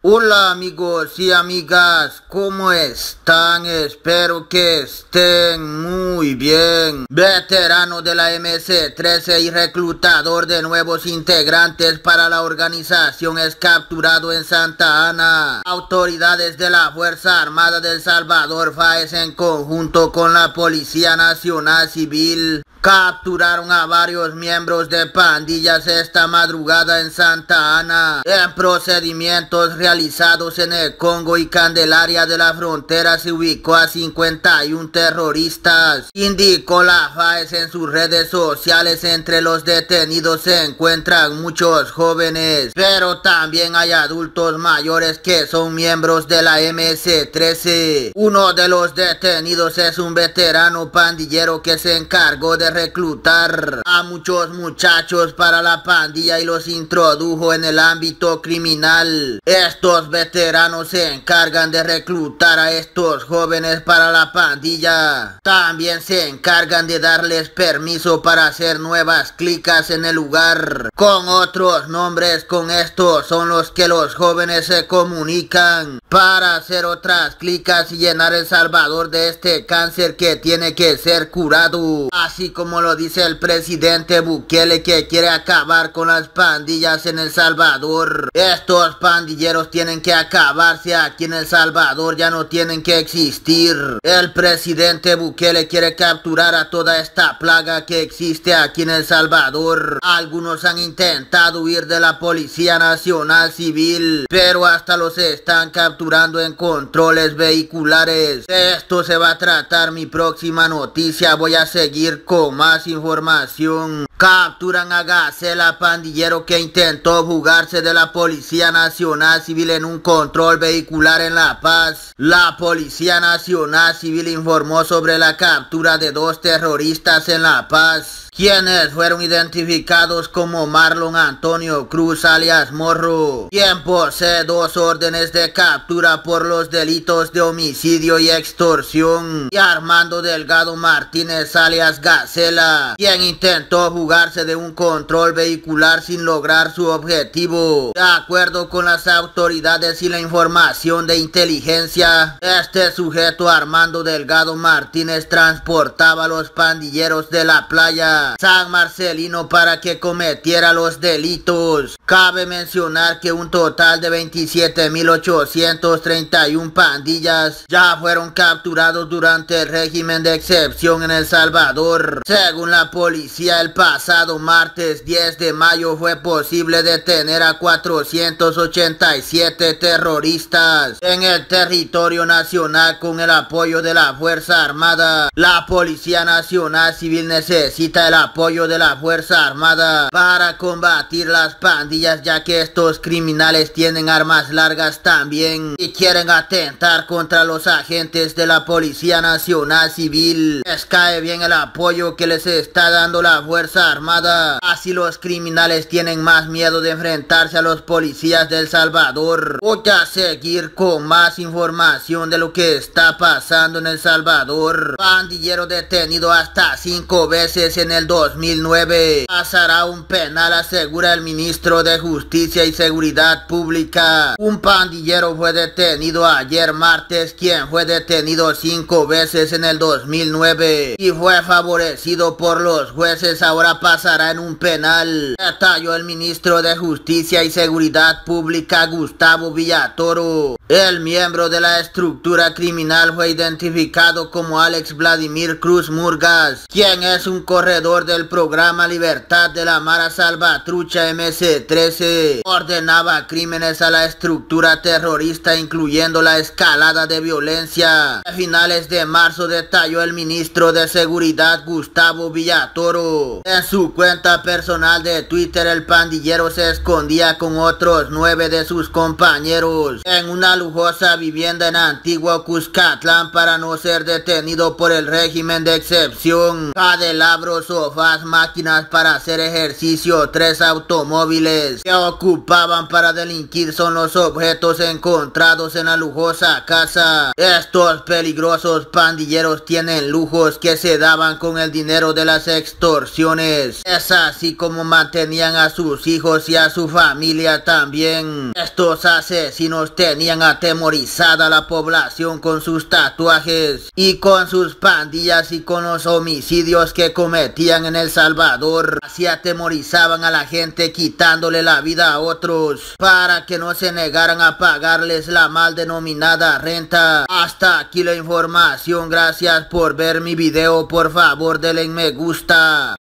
Hola amigos y amigas, ¿cómo están? Espero que estén muy bien. Veterano de la MC-13 y reclutador de nuevos integrantes para la organización es capturado en Santa Ana. Autoridades de la Fuerza Armada de El Salvador, FAES, en conjunto con la Policía Nacional Civil, capturaron a varios miembros de pandillas esta madrugada en Santa Ana. En procedimientos realizados en el Congo y Candelaria de la frontera se ubicó a 51 terroristas. Indicó la FAES en sus redes sociales. Entre los detenidos se encuentran muchos jóvenes, pero también hay adultos mayores que son miembros de la MC-13. Uno de los detenidos es un veterano pandillero que se encargó de reclutar a muchos muchachos para la pandilla y los introdujo en el ámbito criminal. Estos veteranos se encargan de reclutar a estos jóvenes para la pandilla. También se encargan de darles permiso para hacer nuevas clicas en el lugar. Con otros nombres, con estos son los que los jóvenes se comunican para hacer otras clicas y llenar El Salvador de este cáncer que tiene que ser curado. Así como lo dice el presidente Bukele, que quiere acabar con las pandillas en El Salvador. Estos pandilleros tienen que acabarse aquí en El Salvador, ya no tienen que existir. El presidente Bukele quiere capturar a toda esta plaga que existe aquí en El Salvador. Algunos han intentado huir de la Policía Nacional Civil, pero hasta los están capturando en controles vehiculares. De esto se va a tratar mi próxima noticia. Voy a seguir con más información. Capturan a Gacela, pandillero que intentó fugarse de la Policía Nacional Civil en un control vehicular en La Paz. La Policía Nacional Civil informó sobre la captura de 2 terroristas en La Paz, quienes fueron identificados como Marlon Antonio Cruz alias Morro, quien posee 2 órdenes de captura por los delitos de homicidio y extorsión, y Armando Delgado Martínez alias Gacela, quien intentó fugarse de un control vehicular sin lograr su objetivo. De acuerdo con las autoridades y la información de inteligencia, este sujeto, Armando Delgado Martínez, transportaba a los pandilleros de la playa San Marcelino para que cometiera los delitos. Cabe mencionar que un total de 27.831 pandillas ya fueron capturados durante el régimen de excepción en El Salvador. Según la policía, el pasado martes 10 de mayo fue posible detener a 487 terroristas en el territorio nacional con el apoyo de la Fuerza Armada. La Policía Nacional Civil necesita el apoyo de la Fuerza Armada para combatir las pandillas, ya que estos criminales tienen armas largas también y quieren atentar contra los agentes de la Policía Nacional Civil. Les cae bien el apoyo que les está dando la Fuerza Armada, así los criminales tienen más miedo de enfrentarse a los policías de El Salvador. Voy a seguir con más información de lo que está pasando en El Salvador. Pandillero detenido hasta 5 veces en el 2009. Pasará un penal, asegura el ministro de Justicia y Seguridad Pública. Un pandillero fue detenido ayer martes, quien fue detenido 5 veces en el 2009 y fue favorecido por los jueces. Ahora pasará en un penal, detalló el ministro de Justicia y Seguridad Pública, Gustavo Villatoro. El miembro de la estructura criminal fue identificado como Alex Vladimir Cruz Murgas, quien es un corredor del programa Libertad de la Mara Salvatrucha MC-13. Ordenaba crímenes a la estructura terrorista, incluyendo la escalada de violencia. A finales de marzo, detalló el ministro de Seguridad Gustavo Villatoro. En su cuenta personal de Twitter, el pandillero se escondía con otros 9 de sus compañeros en una lujosa vivienda en Antiguo Cuscatlán para no ser detenido por el régimen de excepción. Candelabros, sofás, máquinas para hacer ejercicio, 3 automóviles que ocupaban para delinquir son los objetos encontrados en la lujosa casa. Estos peligrosos pandilleros tienen lujos que se daban con el dinero de las extorsiones. Es así como mantenían a sus hijos y a su familia también. Estos asesinos tenían atemorizada a la población con sus tatuajes y con sus pandillas y con los homicidios que cometían en El Salvador. Así atemorizaban a la gente quitándole la vida a otros para que no se negaran a pagarles la mal denominada renta. Hasta aquí la información, gracias por ver mi video, por favor denle me gusta.